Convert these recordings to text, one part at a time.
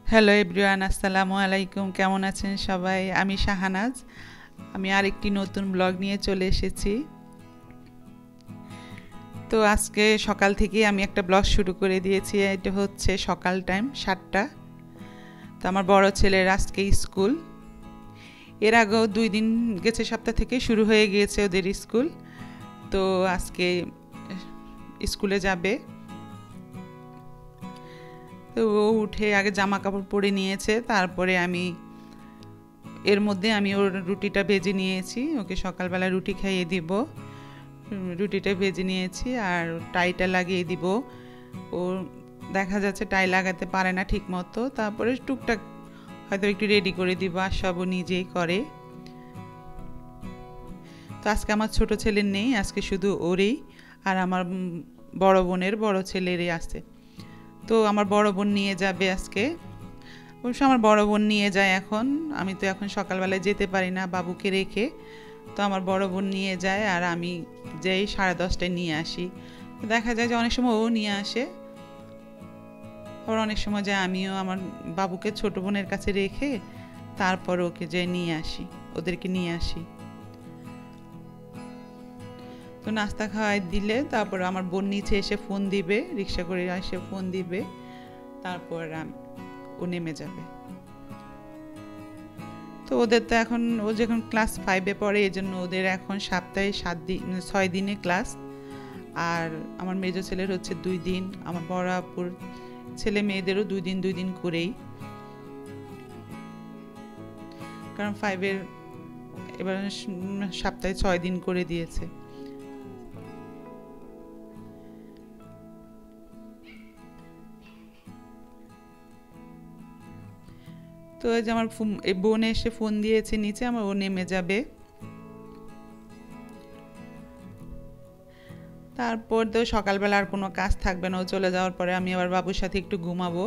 Hello everyone, আসসালামু আলাইকুম। কেমন আছেন সবাই? আমি শাহানাজ। আমি আরেকটি নতুন ব্লগ নিয়ে চলে এসেছি। তো আজকে সকাল থেকেই আমি একটা ব্লগ শুরু করে দিয়েছি। এটা হচ্ছে সকাল টাইম 7টা। তো আমার বড় ছেলের আজকে স্কুল। এর আগেও 2 দিন গেছে, সপ্তাহ থেকে শুরু হয়ে গিয়েছে ওদের স্কুল। তো আজকে স্কুলে যাবে। তো ও উঠে আগে জামা কাপড় পরে নিয়েছে, তারপরে এর মধ্যে আমি ওর রুটিটা ভেজে নিয়েছি। ওকে সকালবেলা রুটি খাইয়ে দিব। রুটিটা ভেজে নিয়েছি আর টাইটা লাগিয়ে দিব। ও দেখা যাচ্ছে টাই লাগাতে পারে না ঠিক মতো, তারপরে টুকটাক হয়তো একটু রেডি করে দিব, আর সবও নিজেই করে। তো আজকে আমার ছোট ছেলের নেই, আজকে শুধু ওরই আর আমার বড় বোনের বড় ছেলেরই আছে। তো আমার বড় বোন নিয়ে যাবে আজকে। অবশ্য আমার বড় বোন নিয়ে যায় এখন। আমি তো এখন সকালবেলায় যেতে পারি না বাবুকে রেখে। তো আমার বড় বোন নিয়ে যায় আর আমি যেই 10:30টায় নিয়ে আসি। দেখা যায় যে অনেক সময় ও নিয়ে আসে, আবার অনেক সময় যায় আমিও আমার বাবুকে ছোট বোনের কাছে রেখে তারপর ওকে যে নিয়ে আসি, ওদেরকে নিয়ে আসি। তো নাস্তা খাওয়াই দিলে তারপর আমার বোন নিচে এসে ফোন দিবে, রিক্সা করে এসে ফোন দিবে, তারপর ও নেমে যাবে। তো ওদের তো এখন ও যখন ক্লাস 5-এ পড়ে, এই জন্য ওদের এখন সপ্তাহে 6 দিনে ক্লাস। আর আমার মেজো ছেলের হচ্ছে 2 দিন, আমার বড় আপুর ছেলে মেয়েদেরও 2 দিন 2 দিন করেই, কারণ 5-এর এবার সপ্তাহে 6 দিন করে দিয়েছে। তো এই যে আমার বোন এসে ফোন দিয়েছে নিচে, আমার ও নেমে যাবে। তারপর তো সকালবেলা আর কোনো কাজ থাকবে না, ও চলে যাওয়ার পরে আমি আবার বাবুর সাথে একটু ঘুমাবো।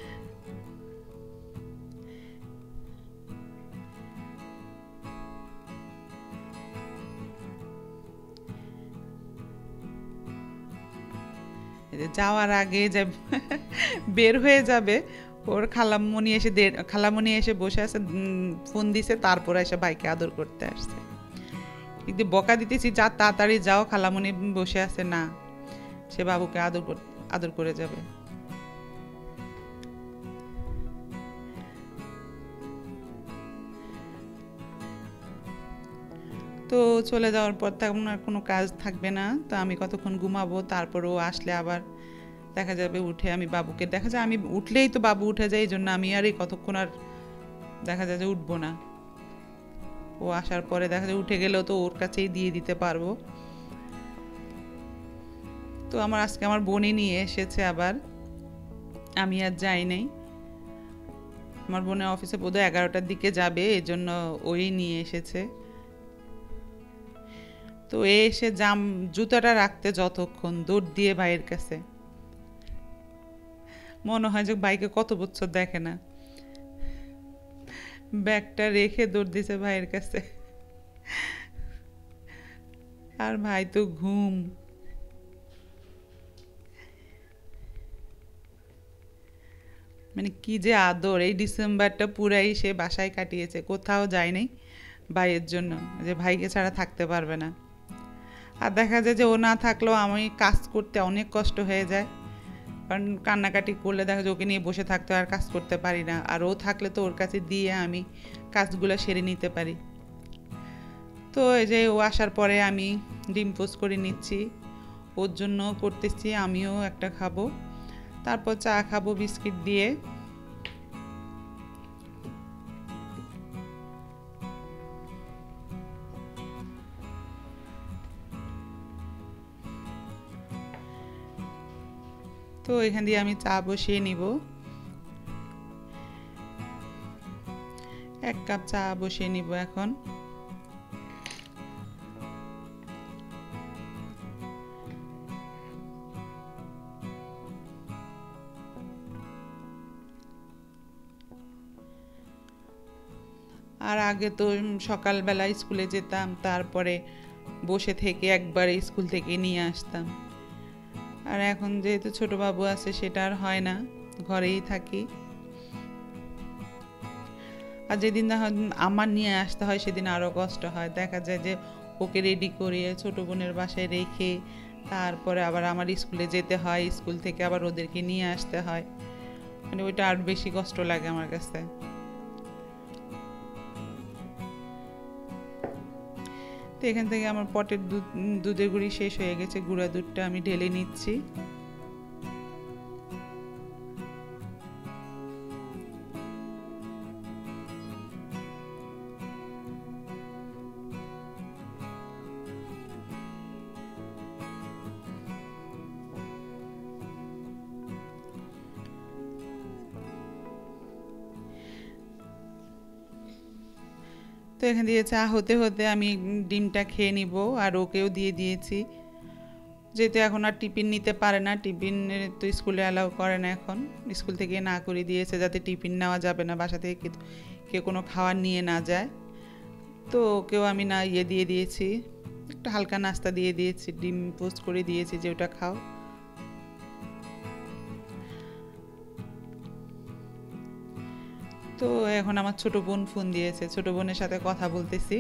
যাওয়ার আগে যে বের হয়ে যাবে, ওর খালামণি এসে বসে আছে, ফোন দিছে, তারপর এসে ভাইকে আদর করতে আসছে। কিন্তু বকা দিতেছি, যা তাড়াতাড়ি যাও, খালামণি বসে আছে না, সে বাবুকে আদর করে যাবে। তো চলে যাওয়ার পর তেমন আর কোনো কাজ থাকবে না। তো আমি কতক্ষণ ঘুমাবো, তারপর ও আসলে আবার দেখা যাবে উঠে আমি বাবুকে, দেখা যায় আমি উঠলেই তো বাবু উঠে যায়, এই জন্য আমি আর এই কতক্ষণ আর দেখা যায় যে উঠবো না। ও আসার পরে দেখা যায় উঠে গেলেও তো ওর কাছেই দিয়ে দিতে পারবো। তো আজকে আমার বোনই নিয়ে এসেছে আবার, আমি আর যাই নাই। আমার বোনের অফিসে বোধহয় 11টার দিকে যাবে, এই জন্য ওই নিয়ে এসেছে। তো এসে জুতাটা রাখতে যতক্ষণ দৌড় দিয়ে ভাইয়ের কাছে, মনে হয় যে ভাইকে কত বছর দেখে না। ব্যাগটা রেখে দৌড় দিছে ভাইয়ের কাছে, আর ভাই তো ঘুম। মানে কি যে আদর! এই ডিসেম্বরটা পুরাই সে বাসায় কাটিয়েছে, কোথাও যায় নাই ভাইয়ের জন্য, যে ভাইকে ছাড়া থাকতে পারবে না। আর দেখা যায় যে ও না থাকলেও আমি কাজ করতে অনেক কষ্ট হয়ে যায়, কারণ কান্নাকাটি করলে দেখা যায় ওকে নিয়ে বসে থাকতে আর কাজ করতে পারি না। আর ও থাকলে তো ওর কাছে দিয়ে আমি কাজগুলো সেরে নিতে পারি। তো এই যে ও আসার পরে আমি ডিম পোস্ট করে নিচ্ছি, ওর জন্য করতেছি, আমিও একটা খাবো, তারপর চা খাবো বিস্কিট দিয়ে। তো এখান দিয়ে আমি চা বসিয়ে নিব, 1 কাপ চা বসিয়ে নিব এখন। আর আগে তো সকালবেলা স্কুলে যেতাম, তারপরে বসে থেকে একবারে স্কুল থেকে নিয়ে আসতাম। আর এখন যেহেতু ছোট বাবু আছে, সেটা আর হয় না, ঘরেই থাকি। আর যেদিন আমার নিয়ে আসতে হয় সেদিন আরও কষ্ট হয়। দেখা যায় যে ওকে রেডি করিয়ে ছোটো বোনের বাসায় রেখে তারপরে আবার আমার স্কুলে যেতে হয়, স্কুল থেকে আবার ওদেরকে নিয়ে আসতে হয়, মানে ওইটা আর বেশি কষ্ট লাগে আমার কাছে। তো এখান থেকে আমার পটের দুধের গুঁড়ি শেষ হয়ে গেছে, গুঁড়া দুধটা আমি ঢেলে নিচ্ছি। তো এখান দিয়ে চা হতে হতে আমি ডিমটা খেয়ে নিব, আর ওকেও দিয়ে দিয়েছি, যেহেতু এখন আর টিফিন নিতে পারে না। টিফিন তো স্কুলে অ্যালাউ করে না এখন, স্কুল থেকে না করে দিয়েছে যাতে টিফিন নেওয়া যাবে না, বাসা থেকে কেউ কোনো খাবার নিয়ে না যায়। তো ওকেও আমি না দিয়ে দিয়েছি, একটা হালকা নাস্তা দিয়ে দিয়েছি, ডিম পোস্ট করে দিয়েছি যে ওটা খাও। তো এখন আমার ছোট বোন ফোন দিয়েছে, ছোট বোনের সাথে কথা বলতেছি।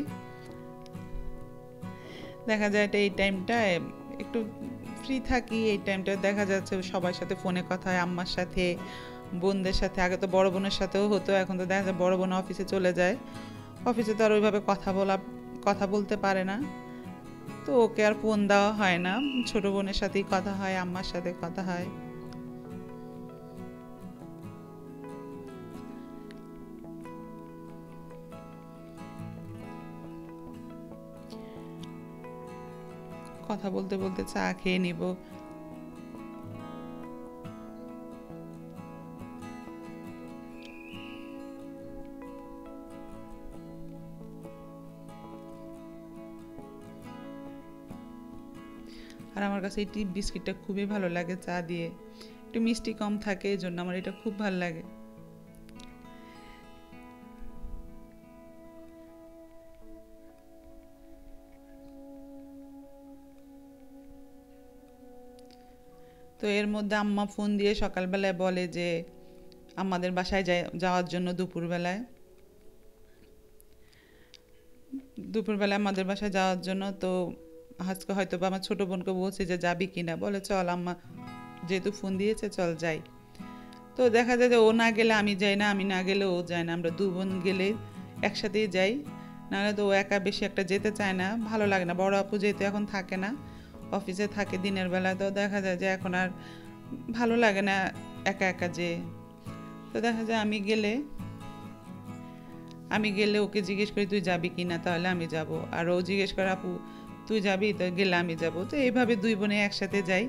দেখা যায় এটা এই টাইমটায় একটু ফ্রি থাকি, এই টাইমটা দেখা যাচ্ছে সবার সাথে ফোনে কথা হয়, আম্মার সাথে, বোনদের সাথে। আগে তো বড় বোনের সাথেও হতো, এখন তো দেখা যায় বড় বোন অফিসে চলে যায়, অফিসে তো আর ওইভাবে কথা বলতে পারে না, তো ওকে আর ফোন দেওয়া হয় না। ছোট বোনের সাথেই কথা হয়, আম্মার সাথে কথা হয়। কথা বলতে বলতে চা খেয়ে নিব। আর আমার কাছে এই টিপ বিস্কিটটা খুবই ভালো লাগে চা দিয়ে, একটু মিষ্টি কম থাকে, এই জন্য আমার এটা খুব ভালো লাগে। তো এর মধ্যে আম্মা ফোন দিয়ে সকালবেলায় বলে যে আমাদের বাসায় যাওয়ার জন্য দুপুরবেলায় আমাদের বাসায় যাওয়ার জন্য। তো আজকে হয়তো বা আমার ছোটো বোনকে বলছে যে যাবি কিনা, বলে চল আম্মা যেহেতু ফোন দিয়েছে চল যাই। তো দেখা যায় যে ও না গেলে আমি যাই না, আমি না গেলে ও যায় না, আমরা দু বোন গেলে একসাথেই যাই, নাহলে তো ও একা বেশি একটা যেতে চায় না, ভালো লাগে না। বড় আপু যেহেতু এখন থাকে না, অফিসে থাকে দিনের বেলা, তো দেখা যায় যে এখন আর ভালো লাগে না একা একা যে। তো দেখা যায় আমি গেলে ওকে জিজ্ঞেস করি তুই যাবি কি না, তাহলে আমি যাব, আর ও জিজ্ঞেস করে আপু তুই যাবি, তো গেলে আমি যাব। তো এইভাবে দুই বোনে একসাথে যাই।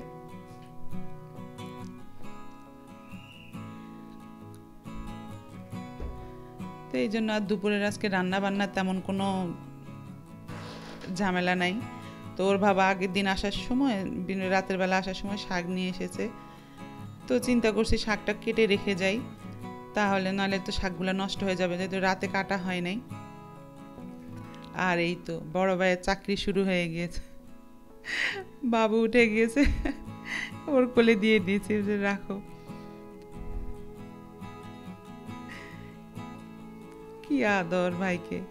তো এই জন্য আর দুপুরের আজকে রান্না বান্না তেমন কোনো ঝামেলা নাই। তো ওর বাবা আগের দিন আসার সময়, রাতের বেলা আসার সময় শাক নিয়ে এসেছে, তো চিন্তা করছি শাকটা কেটে রেখে যাই, তাহলে নাহলে তো শাকগুলো নষ্ট হয়ে যাবে, যেহেতু রাতে কাটা হয় নাই। আর এই তো বড় ভাইয়ের চাকরি শুরু হয়ে গিয়েছে, বাবু উঠে গিয়েছে, ওর কোলে দিয়ে দিয়েছি যে রাখো। কি আদর ভাইকে।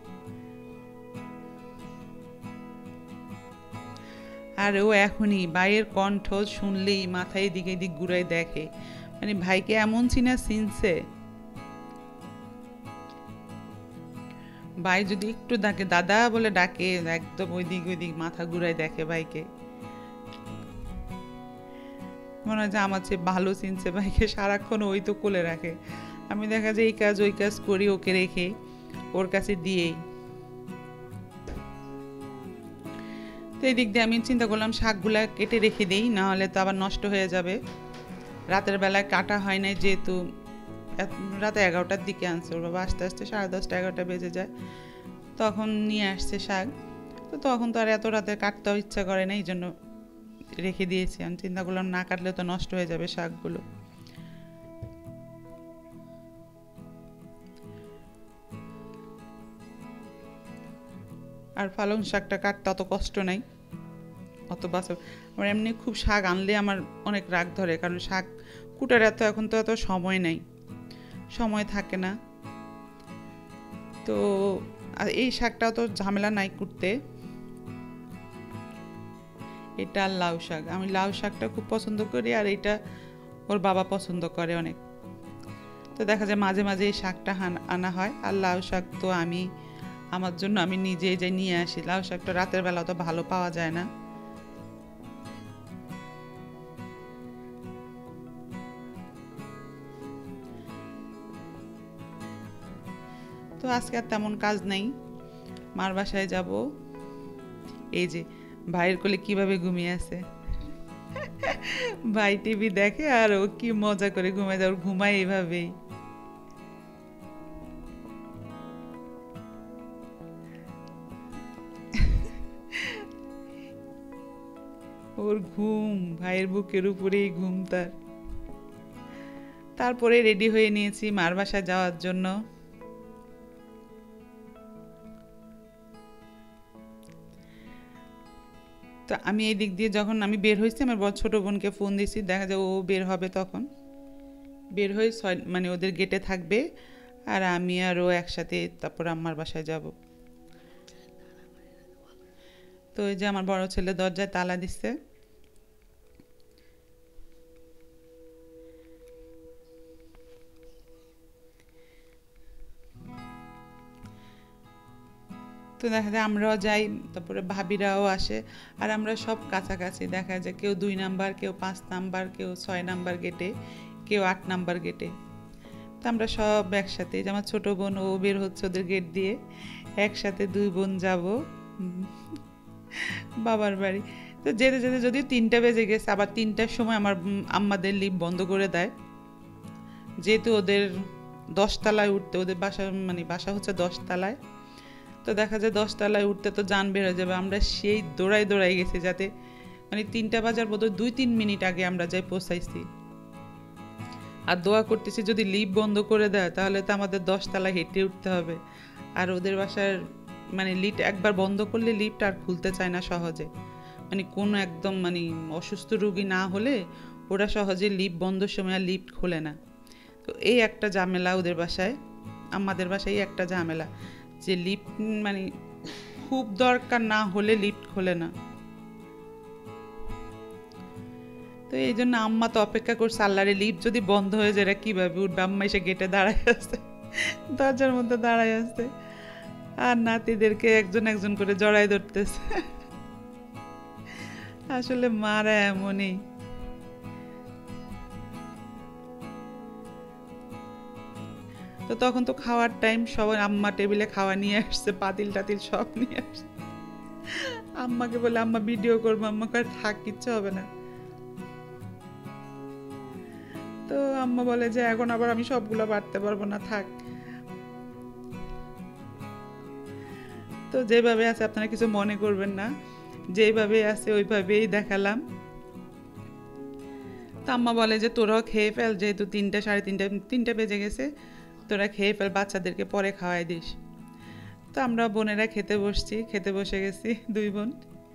আর ও এখনই ভাইয়ের কণ্ঠ শুনলেই মাথায় এদিকে এদিক ঘুরাই দেখে, মানে ভাইকে এমন চিনা চিনছে। ভাই যদি একটু ডাকে দাদা বলে ডাকে, একদম ওই দিক মাথা ঘুরাই দেখে ভাইকে, মনে হয় যে আমার চেয়ে ভালো চিনছে ভাইকে, সারাক্ষণ ওই তো কোলে রাখে। আমি দেখা যায় এই কাজ ওই কাজ করি ওকে রেখে ওর কাছে দিয়েই। তো এই দিক দিয়ে আমি চিন্তা করলাম শাকগুলা কেটে রেখে দিই, না হলে তো আবার নষ্ট হয়ে যাবে। রাতের বেলায় কাটা হয় নাই, যেহেতু রাতে 11টার দিকে আনছে ওর বাবা, আস্তে আস্তে 10:30 11টা বেজে যায়, তখন নিয়ে আসছে শাক। তো তখন তো আর এত রাতে কাটতেও ইচ্ছা করে না, এই জন্য রেখে দিয়েছি। আমি চিন্তা করলাম না কাটলে তো নষ্ট হয়ে যাবে শাকগুলো। আর পালং শাকটা কাটতে অত কষ্ট নাই, অত বাসা। আমার এমনি খুব শাক আনলে আমার অনেক রাগ ধরে, কারণ শাক কুটার এখন তো এত সময় নেই, সময় থাকে না। তো আর এই শাকটাও তো ঝামেলা নাই করতে। এটা লাউ শাক, আমি লাউ শাকটা খুব পছন্দ করি, আর এটা ওর বাবা পছন্দ করে অনেক। তো দেখা যায় মাঝে মাঝে এই শাকটা আনা হয়। আর লাউ শাক তো আমার জন্য আমি নিজেই যাই নিয়ে আসি। লাউ শাকটা রাতের বেলা তো ভালো পাওয়া যায় না। তো আজকে আর তেমন কাজ নেই, মার বাসায় যাব। এই যে ভাইয়ের কোলে কিভাবে ঘুমিয়ে আছে, ভাই টিভি দেখে আর ও কি মজা করে ঘুমায় যায়, ওর ঘুমায় এইভাবেই। ওর ঘুম, ভাইয়ের বুকের উপরেই ঘুম তার। তারপরে রেডি হয়ে নিয়েছি মার বাসায় যাওয়ার জন্য। তো আমি এই দিক দিয়ে যখন আমি বের হয়েছি, আমার ছোট বোনকে ফোন দিয়েছি, দেখা যায় ও বের হবে, তখন বের হয়ে মানে ওদের গেটে থাকবে, আর আমি আর ও একসাথে তারপর আম্মার বাসায় যাব। তো এই যে আমার বড় ছেলে দরজায় তালা দিচ্ছে। তো দেখা যায় আমরাও যাই, তারপরে ভাবিরাও আসে, আর আমরা সব কাছাকাছি। দেখা যায় কেউ 2 নাম্বার, কেউ 5 নাম্বার, কেউ 6 নাম্বার গেটে, কেউ 8 নাম্বার গেটে। তো আমরা সব একসাথে, যে আমার ছোটো বোন ও বের হচ্ছে ওদের গেট দিয়ে, একসাথে 2 বোন যাব বাবার বাড়ি। তো যেতে যেতে যদিও 3টা বেজে গেছে, আবার 3টার সময় আমার আম্মাদের লিফট বন্ধ করে দেয়, যেহেতু ওদের 10 তলায় উঠতে, ওদের বাসা মানে বাসা হচ্ছে 10 তলায়। তো দেখা যায় 10 তলায় উঠতে তো জান বের হয়ে যাবে। আমরা সেই দৌড়াই গেছি, যাতে মানে 3টা বাজার বোধহয় 2-3 মিনিট আগে আমরা যাই পৌঁছাইছি। আর দোয়া করতেছি যদি লিফট বন্ধ করে দেয় তাহলে তো আমাদের 10 তলায় হেঁটে উঠতে হবে। আর ওদের বাসার মানে লিফট একবার বন্ধ করলে লিফট আর খুলতে চায় না সহজে, মানে কোনো একদম মানে অসুস্থ রোগী না হলে ওরা সহজে লিফট বন্ধর সময় আর লিফট খোলে না। তো এই একটা ঝামেলা ওদের বাসায়, আমাদের বাসায় একটা ঝামেলা, যে লিফট মানে খুব দরকার না হলে লিফট খোলে না। তো এই জন্য আম্মা তো অপেক্ষা করছে, আল্লাহরে লিফট যদি বন্ধ হয়ে যায় এরা কীভাবে উঠবে। আম্মা এসে গেটে দাঁড়ায় আছে, দরজার মধ্যে দাঁড়ায় আছে, আর নাতিদেরকে একজন একজন করে জড়াই ধরতেছে। আসলে মারা এমনই। তো তখন তো খাওয়ার টাইম, সবাই আম্মা টেবিলে খাওয়া নিয়ে আসছে, পাতিল টাতিল সব নিয়ে আসছে। আম্মাকে বলে আম্মা ভিডিও করবো, আম্মাকে থাক কিচ্ছু হবে না। তো আম্মা বলে যে এখন আবার আমি সবগুলো বাড়তে পারবো না, থাক। তো যেভাবে আছে আপনারা কিছু মনে করবেন না, যেভাবে আছে ওইভাবেই দেখালাম। তো আম্মা বলে যে তোরাও খেয়ে ফেল, যেহেতু 3টা 3:30 বেজে গেছে, তোরা খেয়ে ফেল, বাচ্চাদেরকে পরে খাওয়াই দিস। তো আমরা বোনেরা খেতে বসে গেছি 2 বোন।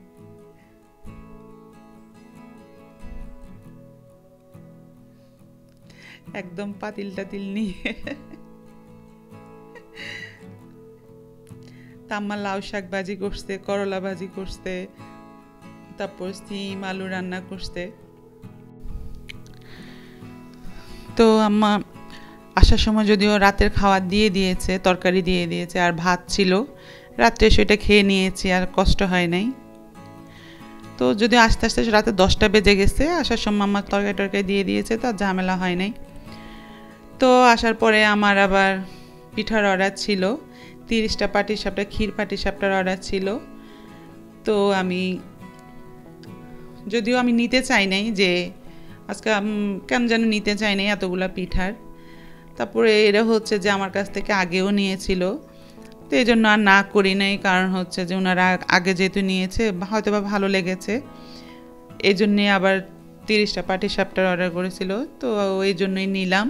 একদম পাতিল টাতিল নিয়ে। আম্মা লাউ শাক ভাজি করছে, করলা ভাজি করছে, তারপর সিম আলু রান্না করছে। তো আম্মা আসার সময় যদিও রাতের খাবার দিয়ে দিয়েছে, তরকারি দিয়ে দিয়েছে, আর ভাত ছিল, রাত্রে সেটা খেয়ে নিয়েছি, আর কষ্ট হয় নাই। তো যদিও আস্তে আস্তে রাতে 10টা বেজে গেছে, আসার সময় আমার তরকারি দিয়ে দিয়েছে, তো ঝামেলা হয় নাই। তো আসার পরে আমার আবার পিঠার অর্ডার ছিল, 30টা পাটিসাপটা, ক্ষীর পাটিসাপটার অর্ডার ছিল। তো যদিও আমি নিতে চাই নাই, যে আজকে কেন যেন নিতে চাই নাই এতগুলা পিঠার। তারপরে এরা হচ্ছে যে আমার কাছ থেকে আগেও নিয়েছিল, তো এই জন্য আর না করি নাই, কারণ হচ্ছে যে ওনারা আগে যেহেতু নিয়েছে হয়তো বা ভালো লেগেছে, এই জন্যে আবার 30টা পাটিসাপটার অর্ডার করেছিল, তো এই জন্যই নিলাম।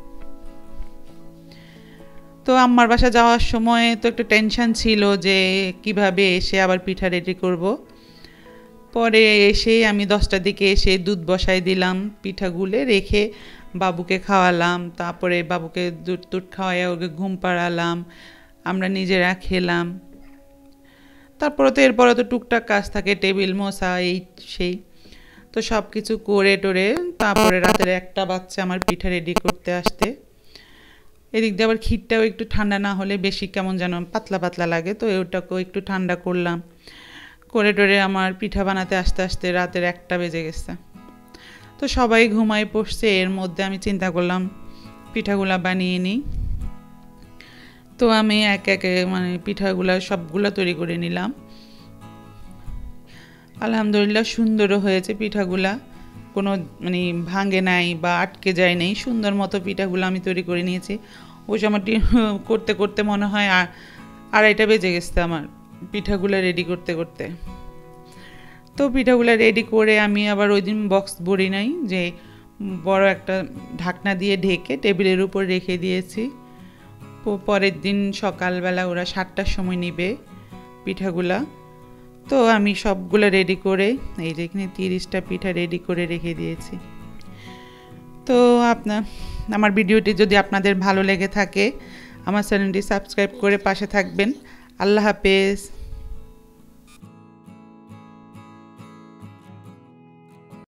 তো আম্মার বাসা যাওয়ার সময় তো একটু টেনশন ছিল যে কিভাবে এসে আবার পিঠা রেডি করব। পরে এসে আমি 10টার দিকে এসে দুধ বসাই দিলাম, পিঠা গুলে রেখে বাবুকে খাওয়ালাম, তারপরে বাবুকে দুধ খাওয়াই ওকে ঘুম পাড়ালাম, আমরা নিজেরা খেলাম। তারপরে তো এরপরে তো টুকটাক কাজ থাকে, টেবিল মোছা এই সেই, তো সব কিছু করে টোরে তারপরে রাতের 1টা বাচ্চা আমার পিঠা রেডি করতে আসতে। এদিক দিয়ে আবার ক্ষীরটাও একটু ঠান্ডা না হলে বেশি কেমন যেন পাতলা পাতলা লাগে, তো ওটাকেও একটু ঠান্ডা করলাম। করে টোরে আমার পিঠা বানাতে আসতে আসতে রাতের 1টা বেজে গেছে। তো সবাই ঘুমায় পড়ছে, এর মধ্যে আমি চিন্তা করলাম পিঠাগুলা বানিয়ে নিই। তো আমি এক একে মানে পিঠাগুলা সবগুলো তৈরি করে নিলাম। আলহামদুলিল্লাহ সুন্দরও হয়েছে পিঠাগুলা, কোনো মানে ভাঙে নাই বা আটকে যায় নাই, সুন্দর মতো পিঠাগুলো আমি তৈরি করে নিয়েছি। ওই সময়টি করতে করতে মনে হয় 2:30টা বেজে গেছে আমার পিঠাগুলো রেডি করতে করতে। তো পিঠাগুলো রেডি করে আমি আবার ওই দিন বক্স ভরি নাই, যে বড় একটা ঢাকনা দিয়ে ঢেকে টেবিলের উপর রেখে দিয়েছি। পরের দিন সকালবেলা ওরা 7টার সময় নিবে পিঠাগুলা। তো আমি সবগুলো রেডি করে এই যে এখানে 30টা পিঠা রেডি করে রেখে দিয়েছি। তো আমার ভিডিওটি যদি আপনাদের ভালো লেগে থাকে আমার চ্যানেলটি সাবস্ক্রাইব করে পাশে থাকবেন। আল্লাহ হাফেজ।